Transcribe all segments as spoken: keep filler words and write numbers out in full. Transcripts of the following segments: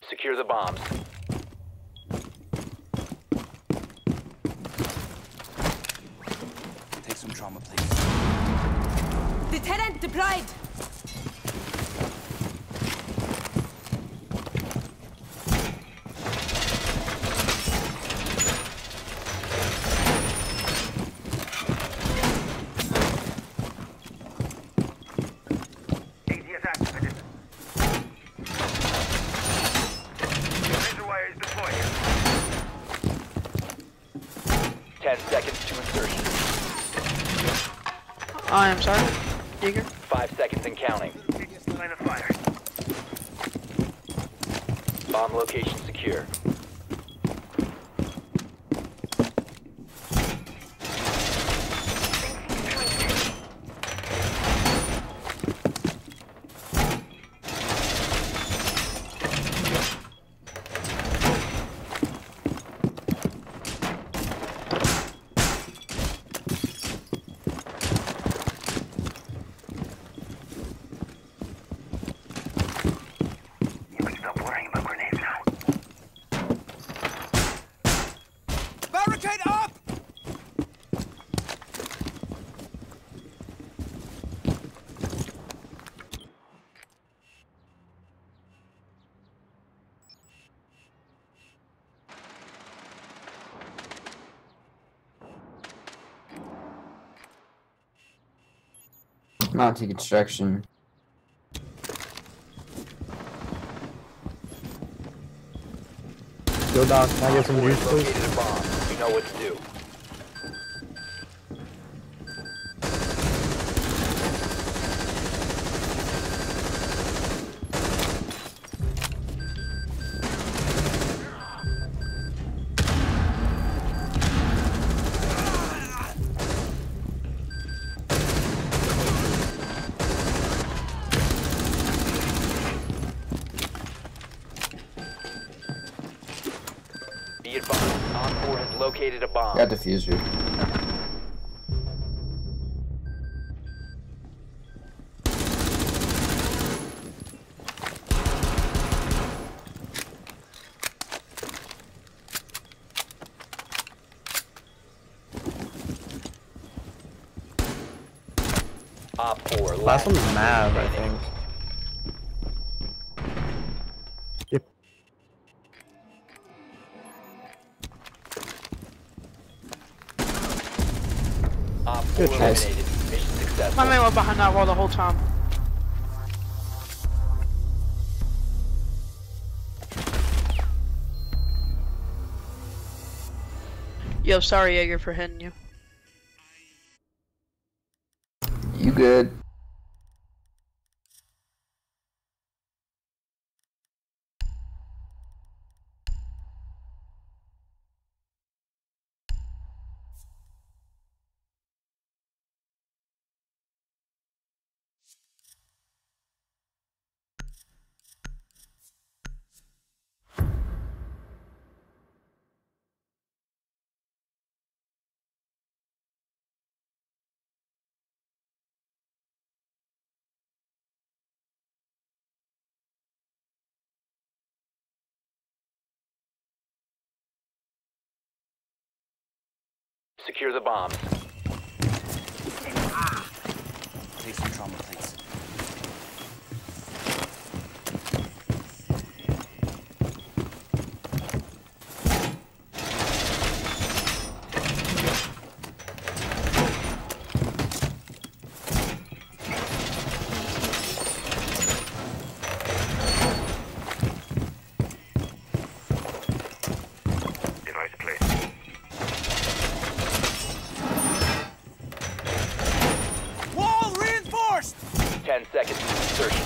Secure the bombs. Take some trauma, please. Deterrent deployed! Ten seconds to insertion. I am sorry. Digger. Five seconds and counting. Line of fire. Bomb location secure. Barricade up! Mounting construction. Yo, Doc, can I get some juice, please? Located a bomb. You know what to do. Be advised, Op four has located a bomb. Got diffuser. Op four. Last one's Mav, I think. Yep. Op four Good eliminated. Mission successful. My man was behind that wall the whole time. Yo, sorry, Jaeger, for hitting you. You good? Secure the bombs. Take some trauma, please. Device placed. Wall reinforced! Ten seconds to insertion.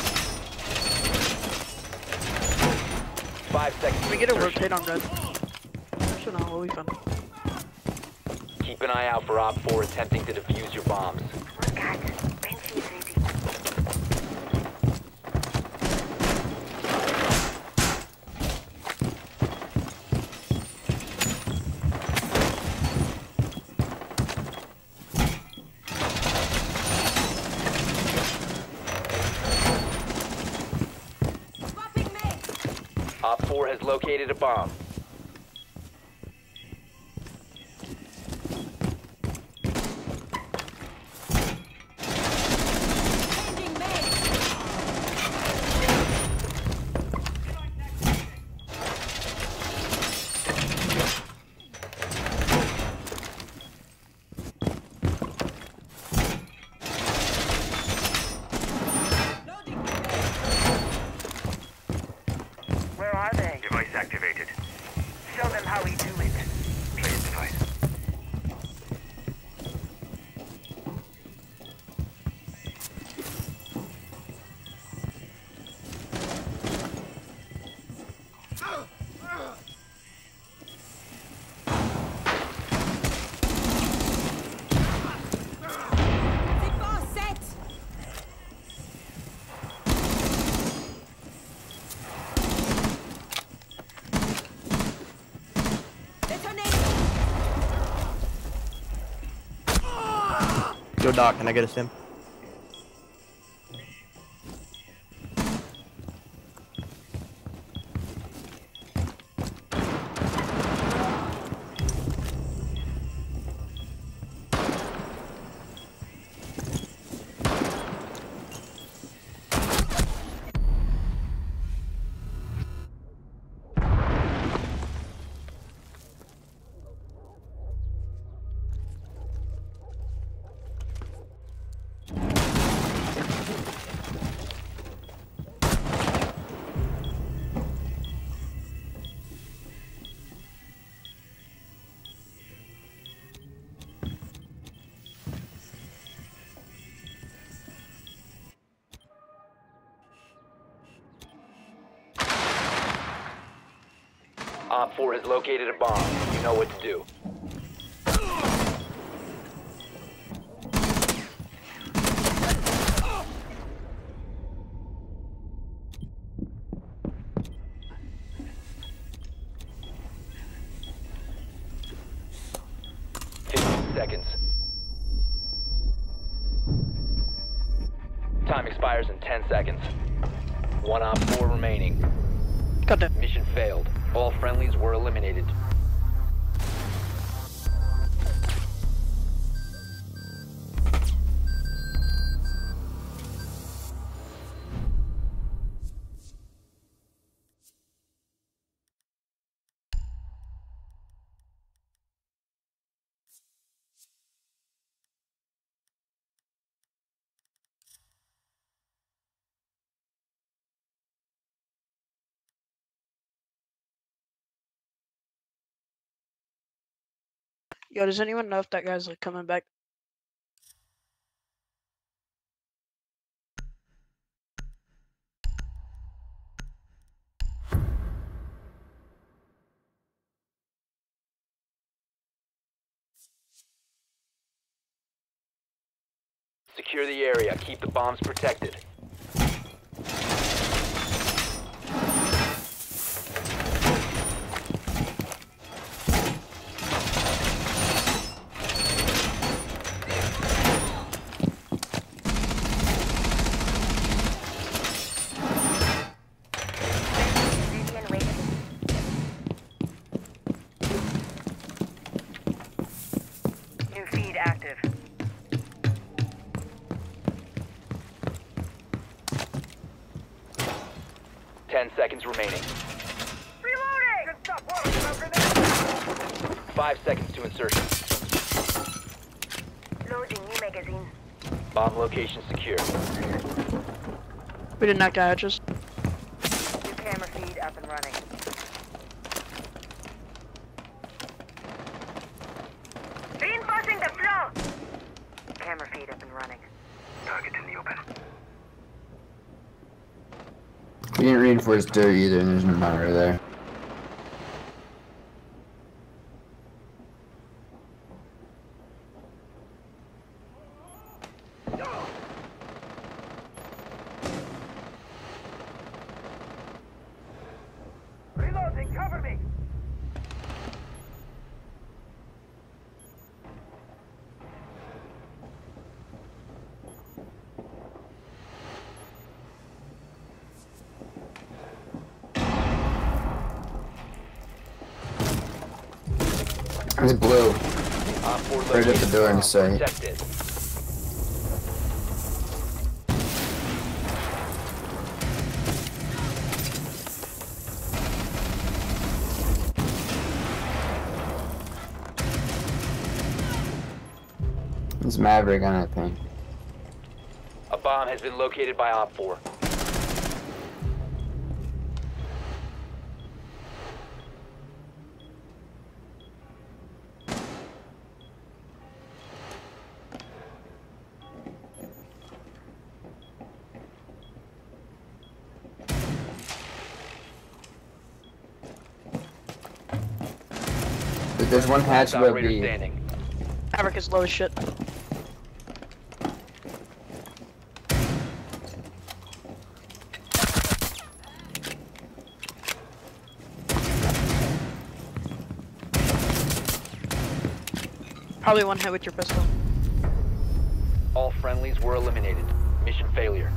Five seconds to We get a insertion. rotate on red. Should not will be fun. Keep an eye out for Op four attempting to defuse your bombs. has located a bomb. Where are they? Device activated. Show them how we do it. Place device. C'est pas set. Yo, Doc, can I get a stim? Op four has located a bomb. You know what to do. fifteen seconds. Time expires in ten seconds. One Op four remaining. Got that. Mission failed. All friendlies were eliminated. Yo, does anyone know if that guy's like coming back? Secure the area. Keep the bombs protected. New feed active. Ten seconds remaining. Reloading! Good stuff. Whoa, you over there? Five seconds to insertion. Loading new magazine. Bomb location secure. We didn't knock out hatches. New camera feed up and running. Reinforcing the flow! Camera feed up and running. Target in the open. We didn't reinforce dirt either, and there's no monitor there. Reloading, cover me! He's blue. Op four Right at the located door in bomb. sight. Protect it. It's Maverick on that thing. A bomb has been located by Op four. There's one hatch Last above operator B. standing. Maverick is low as shit. Probably one hit with your pistol. All friendlies were eliminated. Mission failure.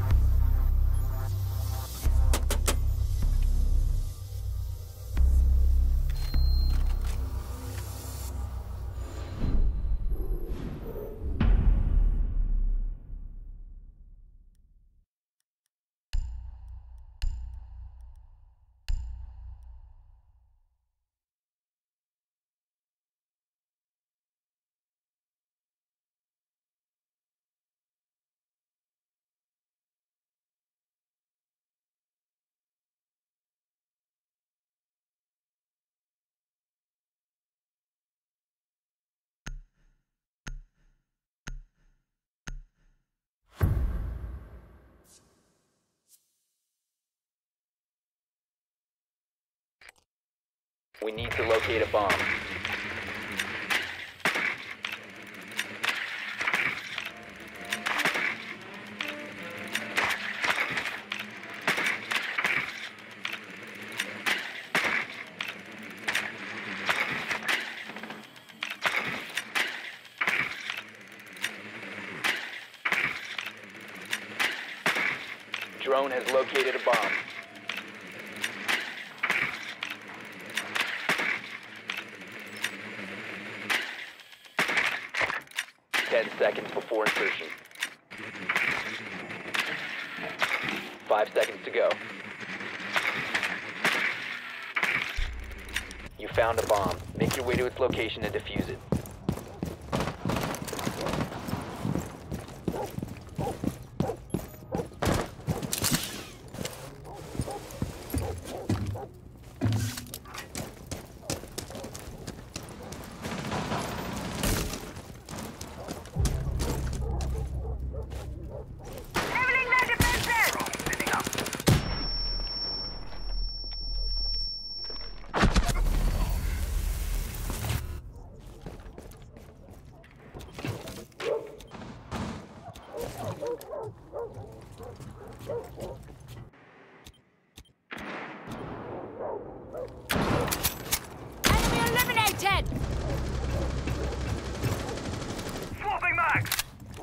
We need to locate a bomb. Drone has located a bomb. Ten seconds before insertion. Five seconds to go. You found a bomb. Make your way to its location and defuse it. Leveling their defenses! Enemy eliminated! Swapping mags!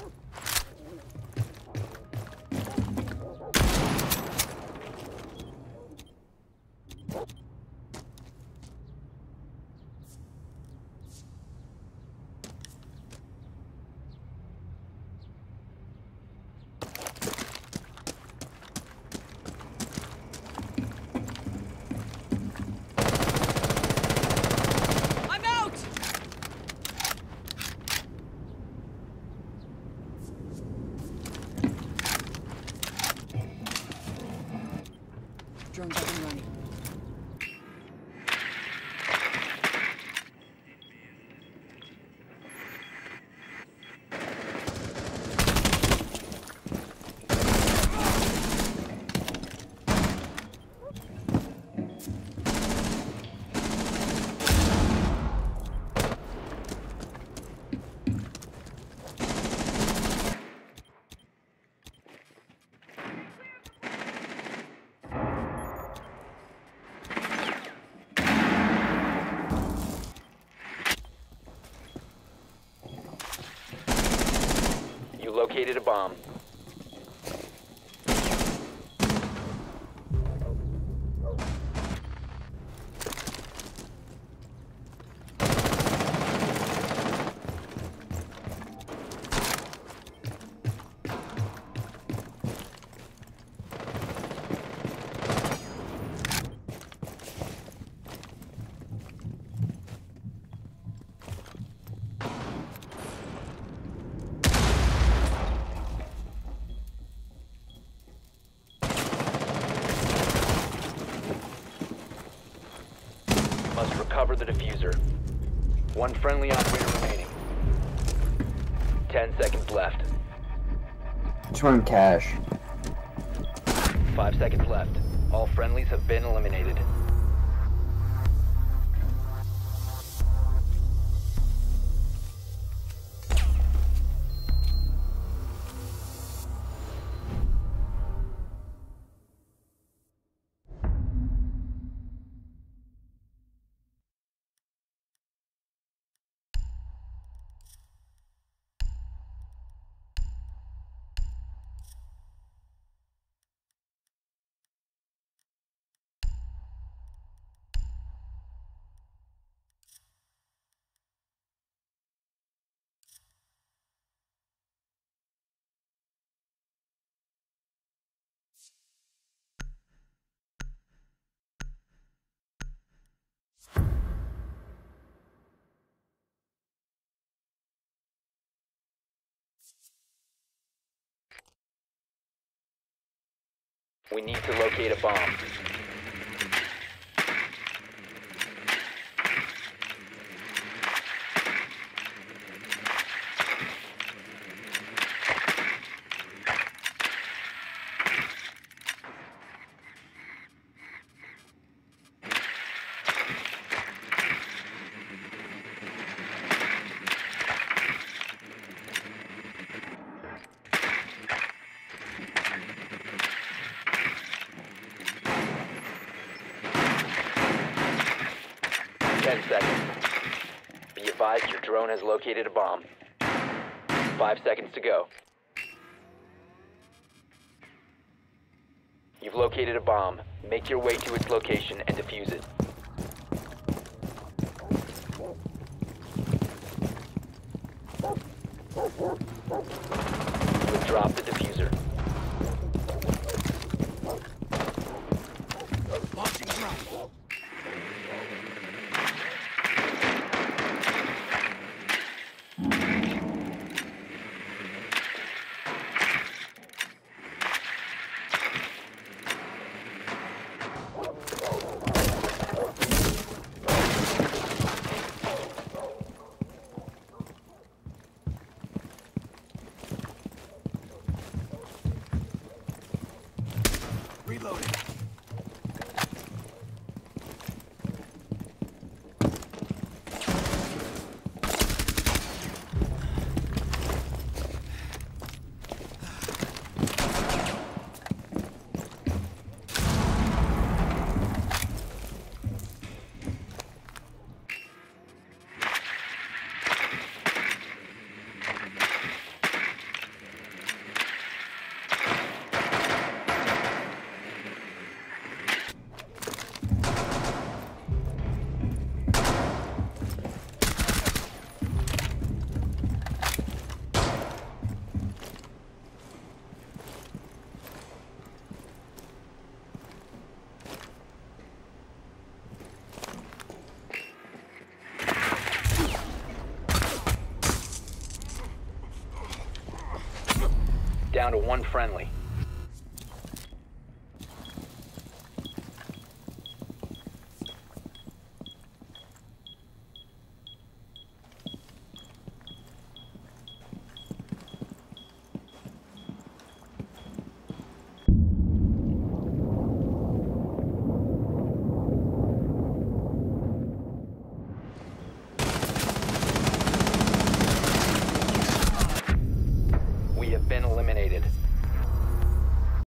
I'm out! Drone's up and running. You located a bomb. recover the diffuser. One friendly operator remaining. Ten seconds left. Just want cash. Five seconds left. All friendlies have been eliminated. We need to locate a bomb. Ten seconds. Be advised your drone has located a bomb. Five seconds to go. You've located a bomb. Make your way to its location and defuse it. You've dropped the diffuser. Launching drone. Reloading. Down to one friendly.